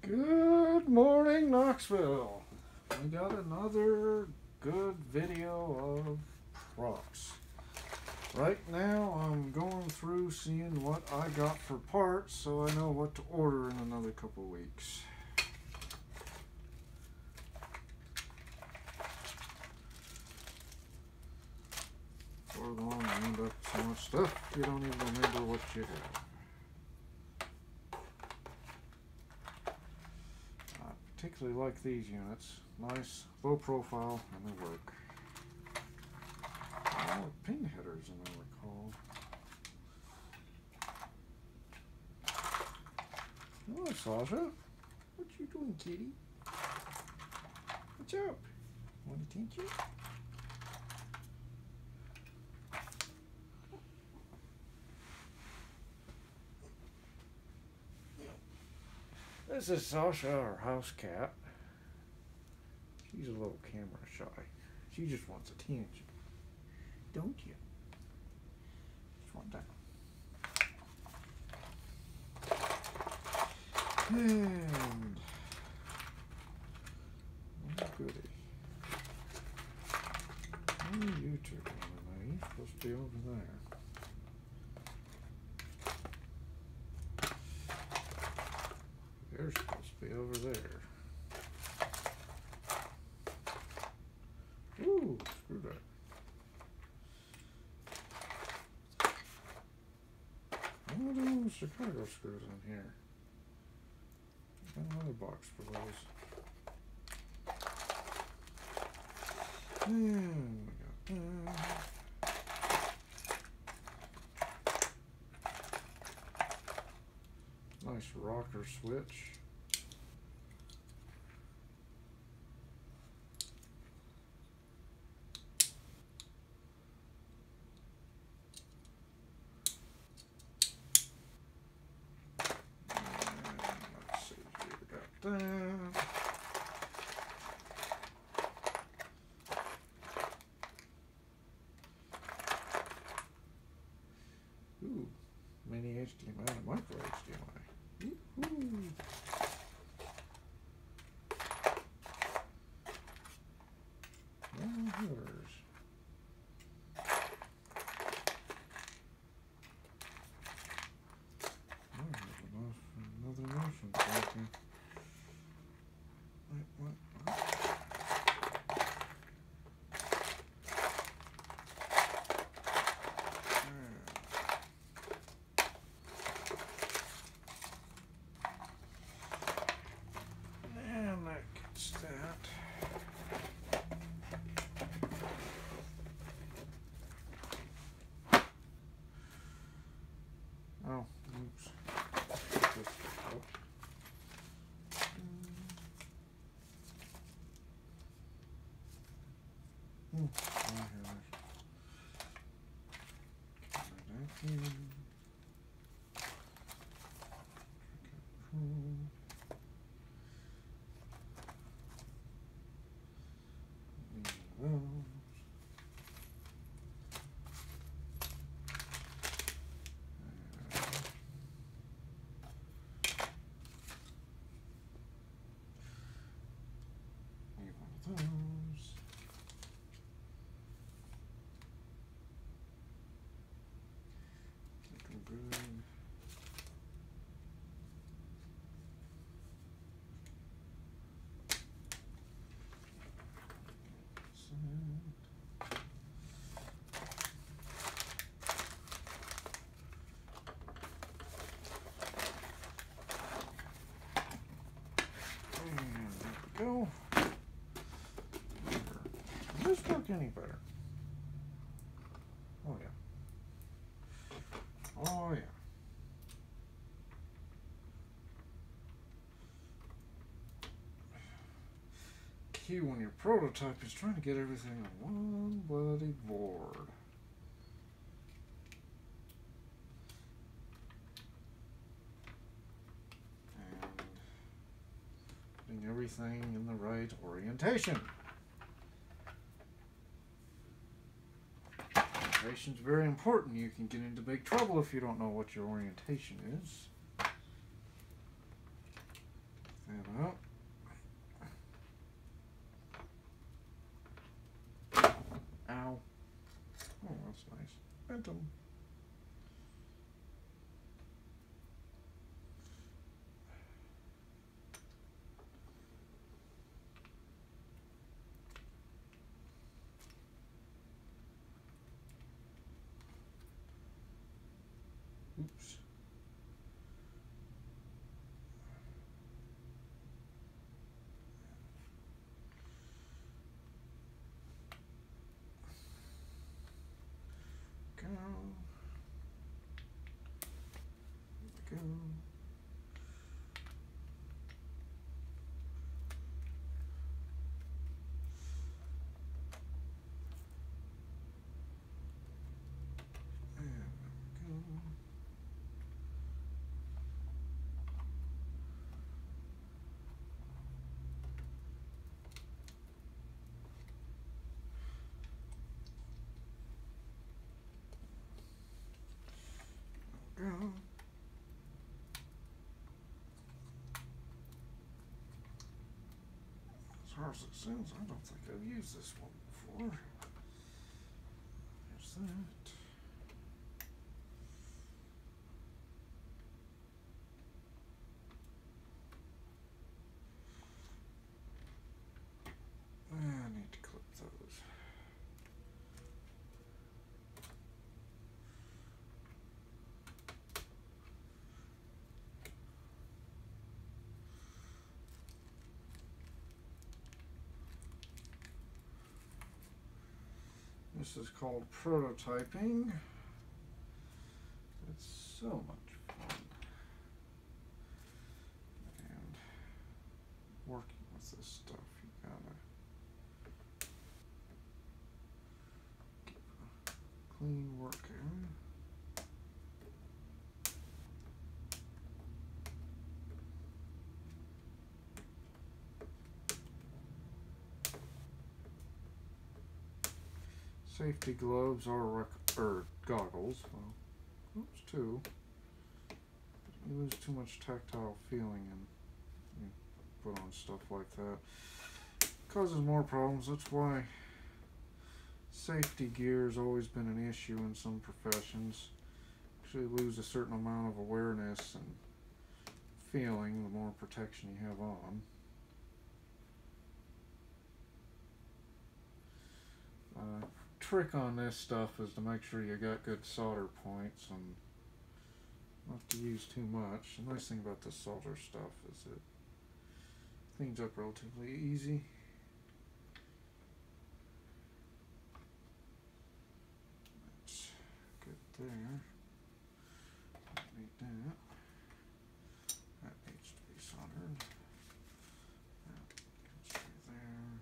Good morning, Knoxville. We got another good video of props. Right now I'm going through seeing what I got for parts so I know what to order in another couple weeks. For long you end up with so much stuff you don't even remember what you have. Particularly like these units. Nice, low profile, and they work. Oh, pin headers, I know they're called. Hello, Sasha. What you doing, kitty? What's up? Want attention? This is Sasha, our house cat. She's a little camera shy. She just wants attention. Don't you? Just want that. And oh goody. What are you two doing tonight? You're supposed to be over there. They're supposed to be over there. Ooh, screw that. One of those Chicago screws in here. Got another box for those. And we got that. Nice rocker switch. That. Ooh, mini HDMI and micro HDMI. Ooh. Now headers. Another motion tracking. What? And that gets that. Oh, oops. Go. Does this work any better? Oh yeah. Oh yeah. Key when your prototype is trying to get everything on one bloody board. Everything in the right orientation. Orientation is very important. You can get into big trouble if you don't know what your orientation is. And Oops. Go. Go. Go. As hard as it sounds, I don't think I've used this one before. There's that. I need to clip those. This is called prototyping. It's so much fun. And working with this stuff, you gotta keep a clean work area. Safety gloves or goggles. Well, oops, two. You lose too much tactile feeling and you put on stuff like that. Causes more problems. That's why safety gear has always been an issue in some professions. You lose a certain amount of awareness and feeling the more protection you have on. Trick on this stuff is to make sure you got good solder points and not to use too much. The nice thing about this solder stuff is it cleans up relatively easy. That's good there. Don't need that. That needs to be soldered. That can stay there.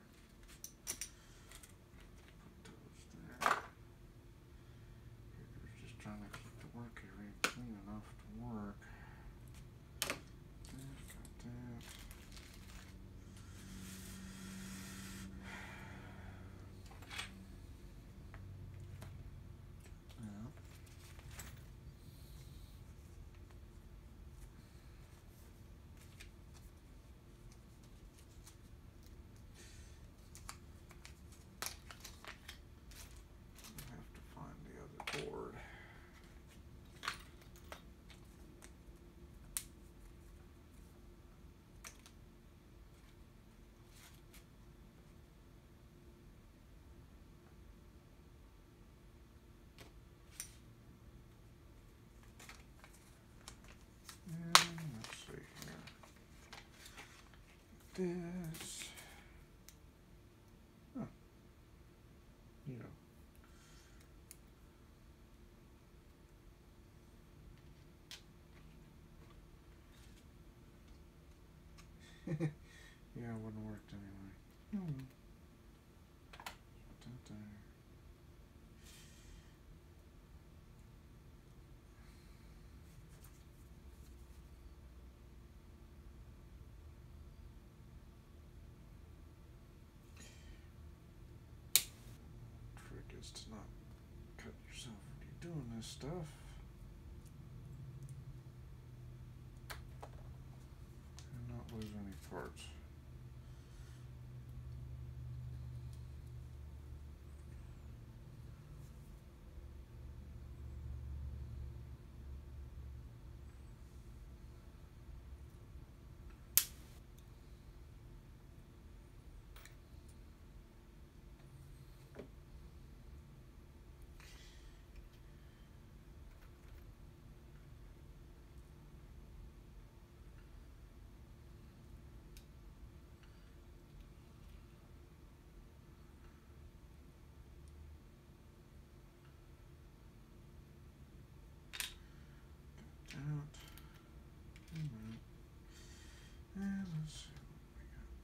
Trying to keep the work area clean enough to work. Got that. Yeah. I have to find the other board. Let's see here. This. Huh. You know. Yeah, it wouldn't have worked anyway. Trick is to not cut yourself when you're doing this stuff. And not lose any parts. out. And let's see what we got here.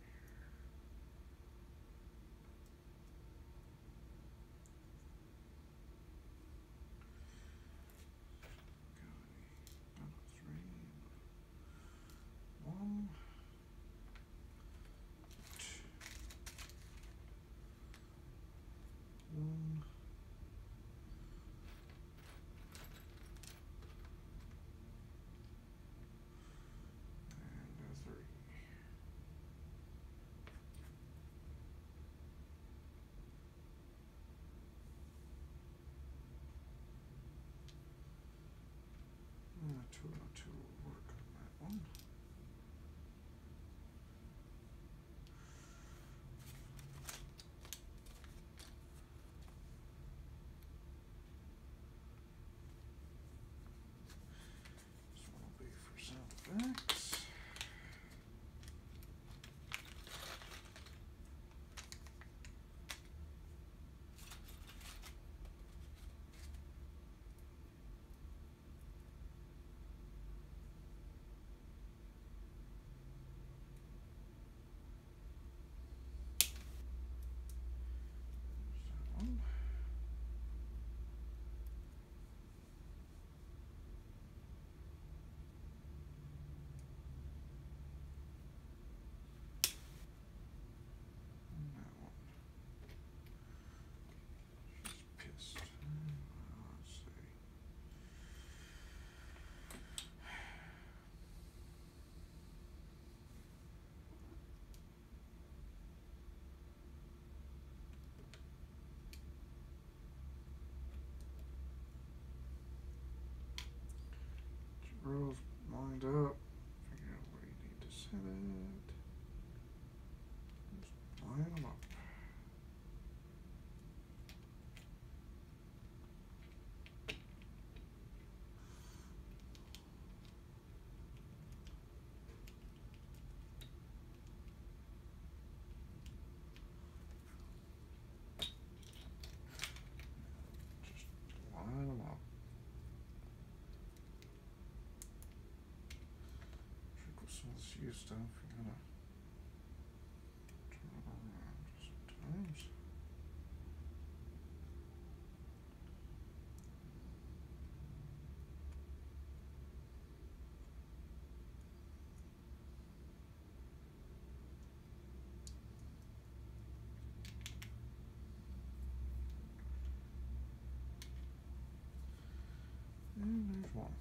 Got a 3 and a 1. 2. 1. And a 3. And a 2 and a 2 will work on that one. This one will be for sound effects. Rows lined up. Figure out where you need to set it. Just line them up. Just line them up. Let's use stuff. You're gonna turn it around sometimes. And there's one.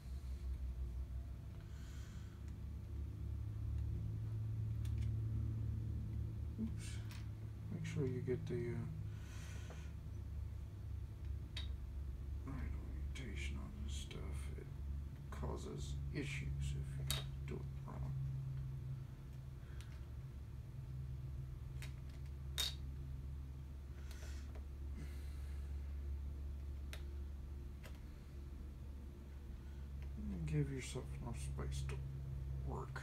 Oops. Make sure you get the right orientation on this stuff. It causes issues if you do it wrong. And give yourself enough space to work.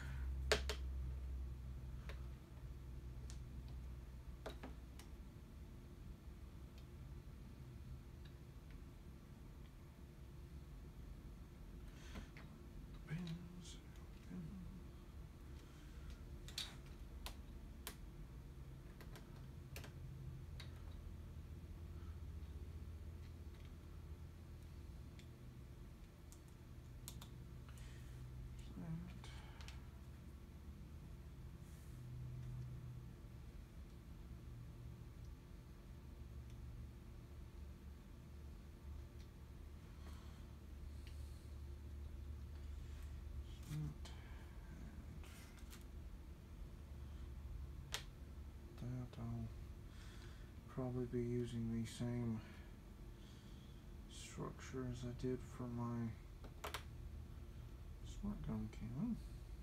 I'll probably be using the same structure as I did for my smart gun cannon.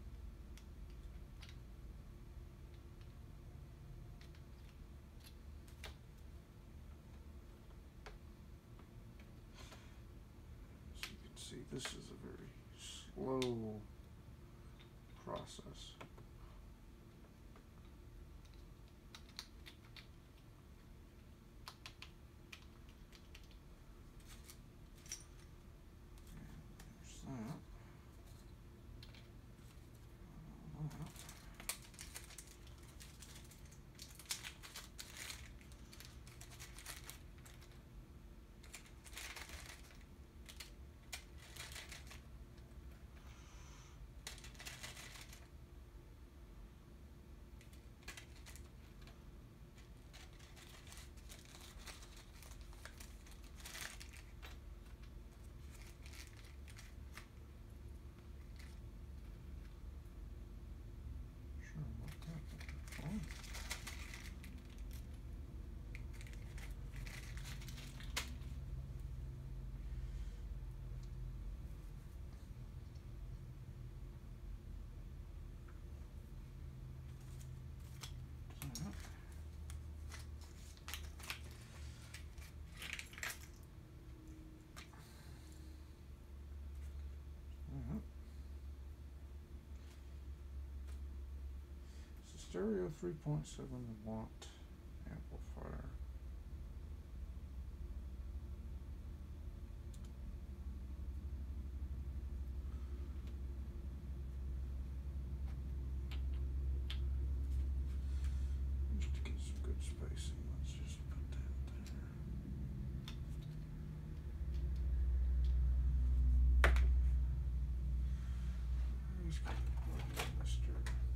As you can see, this is a very slow process. That. stereo 3.7 watt amplifier. Just to get some good spacing, let's just put that there. He's got to plug in Mr.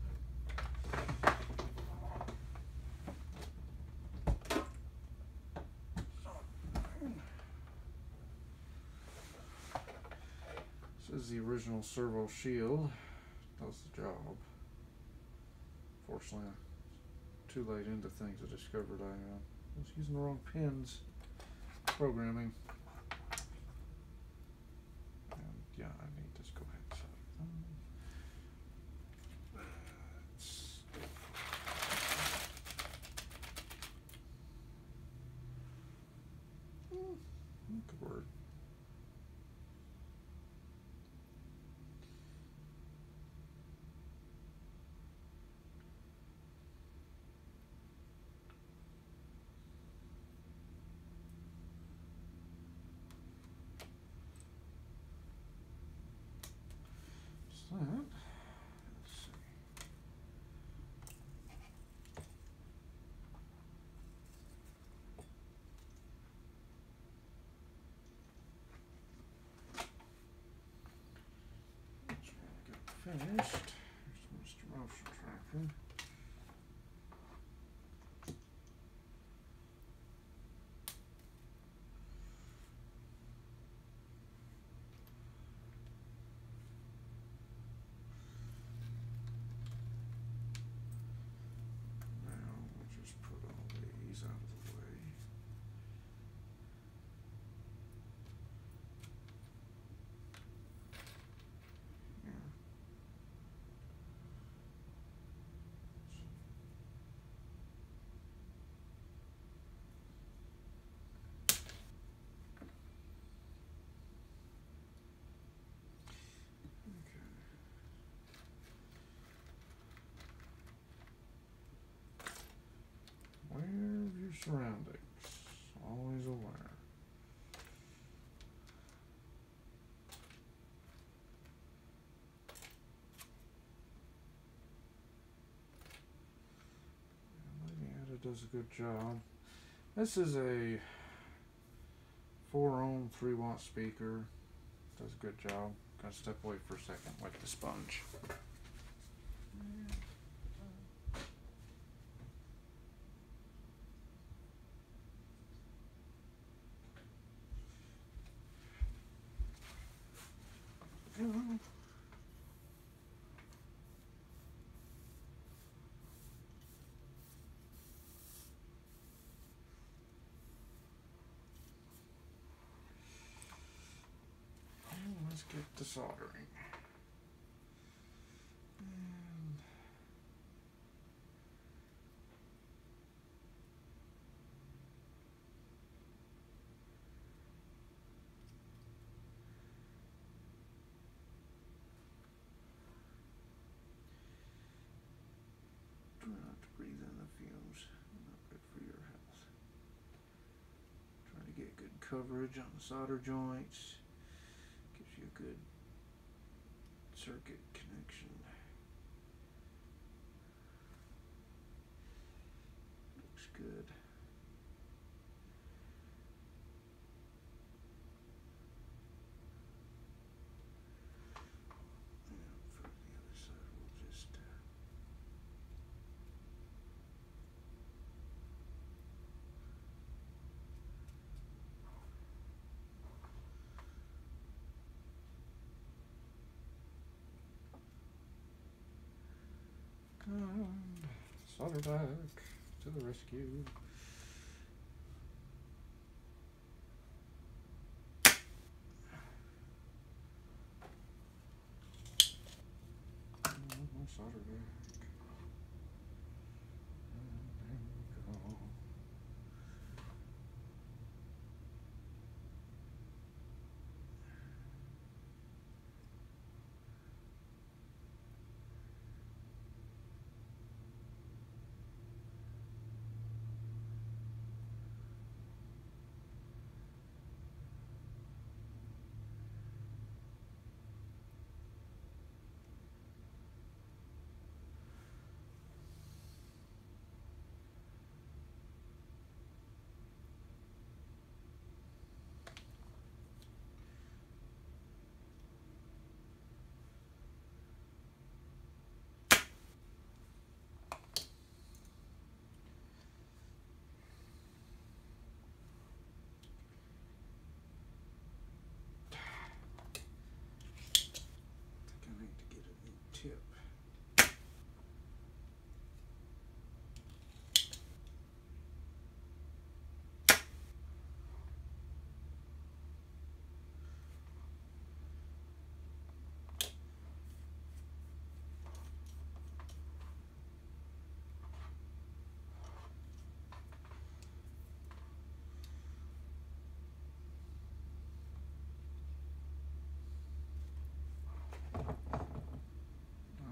This is the original servo shield. Does the job. Fortunately, too late into things I discovered I was using the wrong pins programming. And yeah, I need to just go ahead and set them. Good word. That. Let's see. That's where I got finished. Here's Mr. Motion Tracker. Aware of your surroundings. Always aware. Yautja does a good job. This is a 4-ohm 3-watt speaker. Does a good job. Gotta step away for a second, wipe the sponge. Let's get to soldering. Try not to breathe in the fumes. Not good for your health. Try to get good coverage on the solder joints. Gives you a good circuit connection. Looks good. And for the other side, we'll just solder back to the rescue. Solder back. And there we go.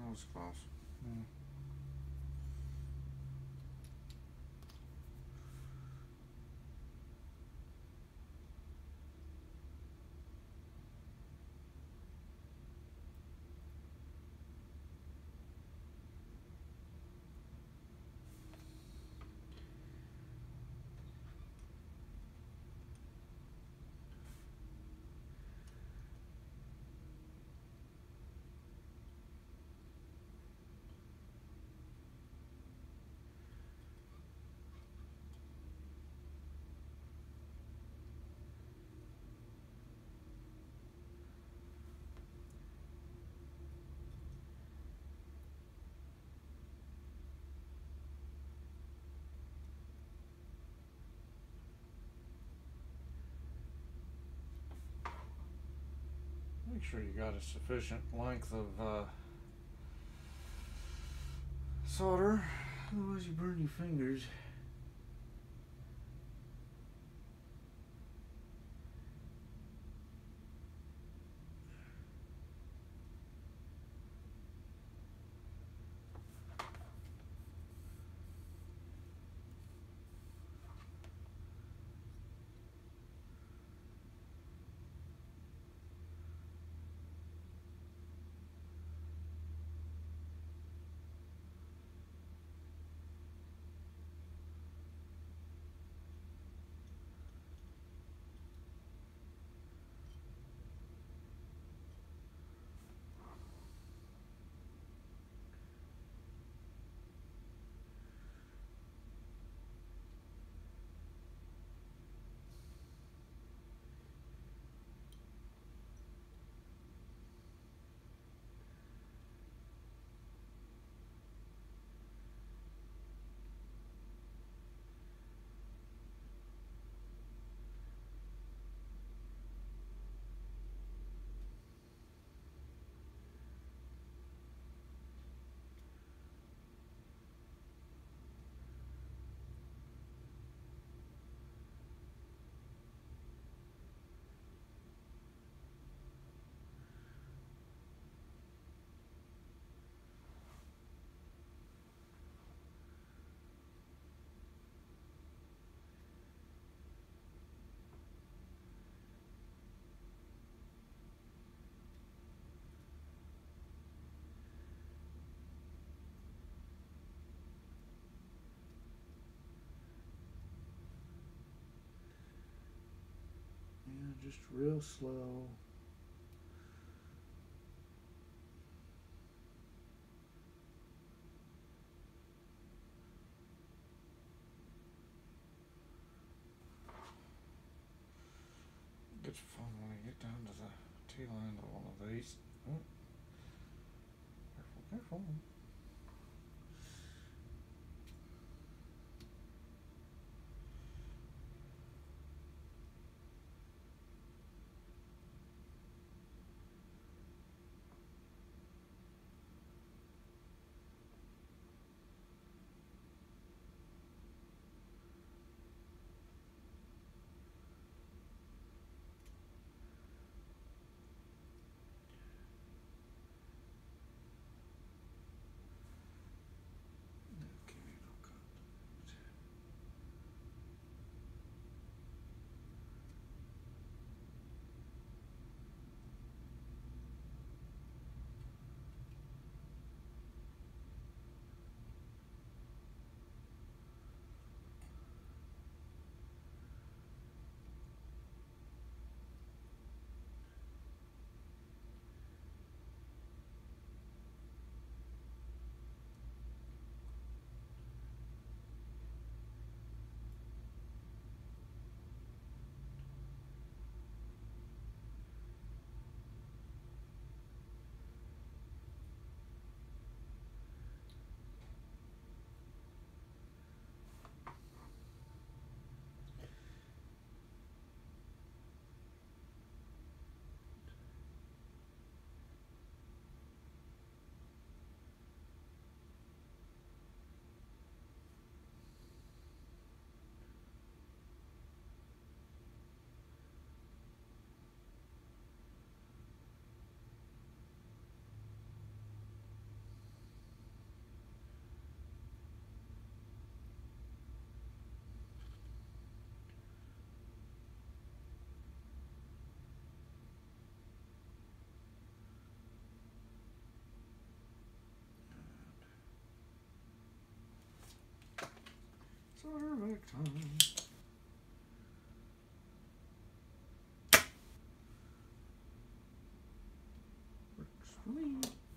was close. Hmm. Make sure you got a sufficient length of solder, otherwise you burn your fingers. Yeah, just real slow. It's fun when I get down to the tail end of one of these. Oh, careful, careful. drag time. Works for me.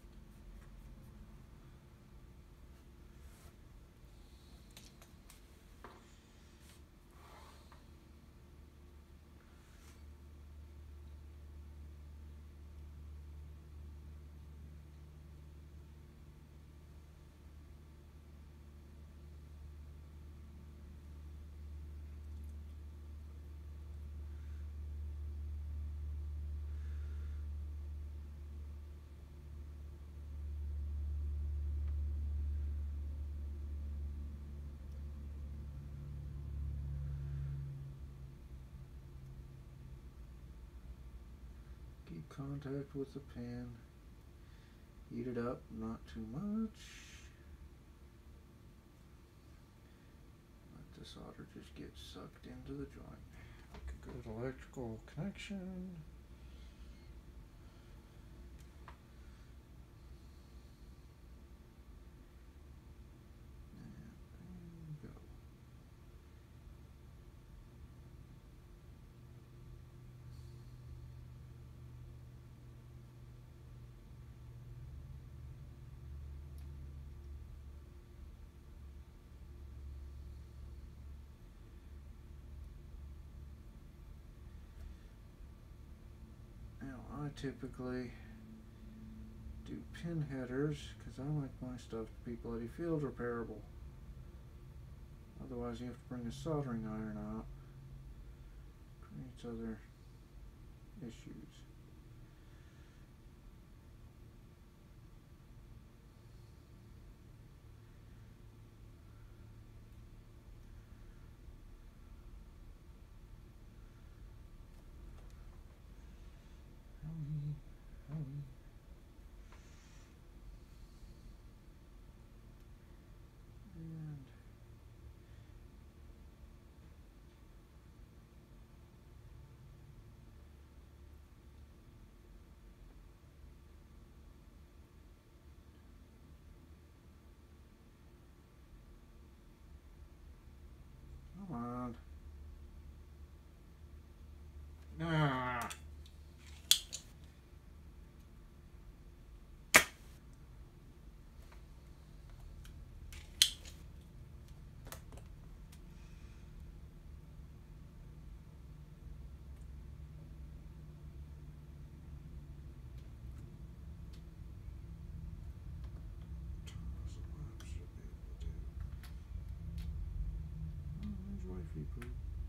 Keep contact with the pen. Heat it up, not too much. Let the solder just get sucked into the joint. Like a good electrical connection. And go. I typically do pin headers because I like my stuff to be bloody field repairable. Otherwise you have to bring a soldering iron out. Creates other issues. Come on. Ah. Wifey poo.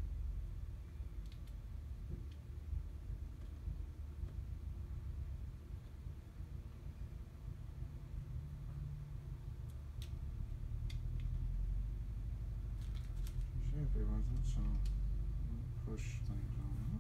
She's happy with it, so I'll push things on it.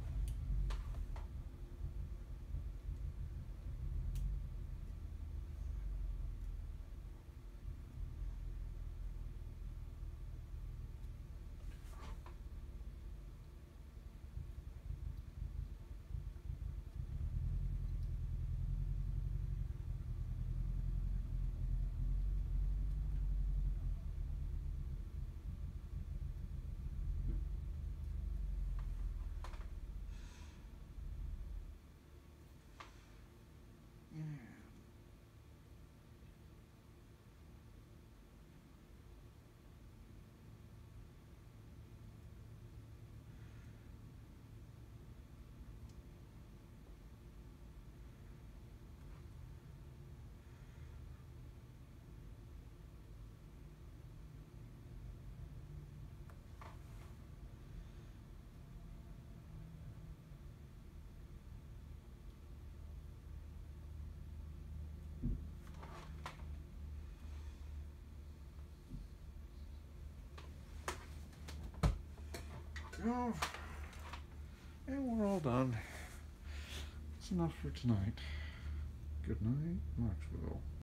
Oh, and we're all done. That's enough for tonight. Good night, Knoxville.